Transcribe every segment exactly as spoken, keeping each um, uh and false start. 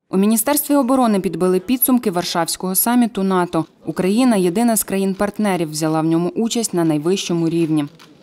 У Міністерстві оборони підбили підсумки Варшавського саміту НАТО. Україна, єдина з країн-партнерів, взяла в ньому участь на найвищому рівні.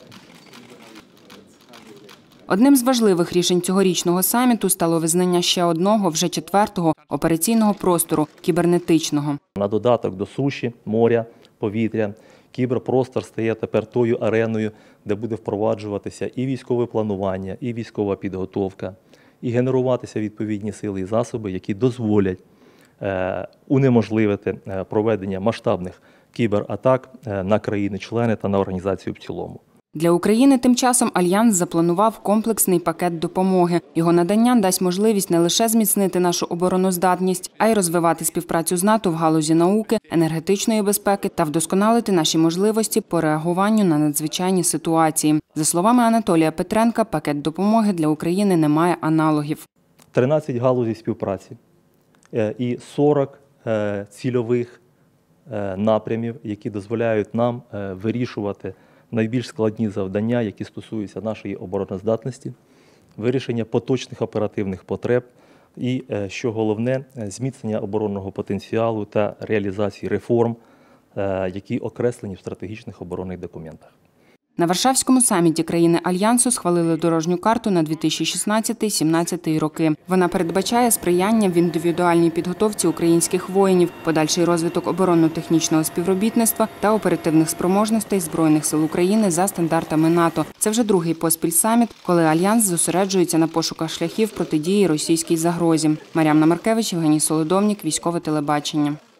Одним з важливих рішень цьогорічного саміту стало визнання ще одного, вже четвертого, операційного простору – кібернетичного. На додаток до суші, моря, повітря, кіберпростор стає тепер тою ареною, де буде впроваджуватися і військове планування, і військова підготовка, і генеруватися відповідні сили і засоби, які дозволять е, унеможливити е, проведення масштабних кібератак е, на країни-члени та на організацію в цілому. Для України тим часом Альянс запланував комплексний пакет допомоги. Його надання дасть можливість не лише зміцнити нашу обороноздатність, а й розвивати співпрацю з НАТО в галузі науки, енергетичної безпеки та вдосконалити наші можливості по реагуванню на надзвичайні ситуації. За словами Анатолія Петренка, пакет допомоги для України не має аналогів. тринадцять галузей співпраці і сорок цільових напрямів, які дозволяють нам вирішувати найбільш складні завдання, які стосуються нашої обороноздатності, вирішення поточних оперативних потреб і, що головне, зміцнення оборонного потенціалу та реалізації реформ, які окреслені в стратегічних оборонних документах. На Варшавському саміті країни Альянсу схвалили дорожню карту на дві тисячі шістнадцятий - сімнадцятий роки. Вона передбачає сприяння в індивідуальній підготовці українських воїнів, подальший розвиток оборонно-технічного співробітництва та оперативних спроможностей Збройних сил України за стандартами НАТО. Це вже другий поспіль саміт, коли Альянс зосереджується на пошуках шляхів протидії російській загрозі. Мар'яна Маркевич, Євгеній Солодовнік, Військове телебачення.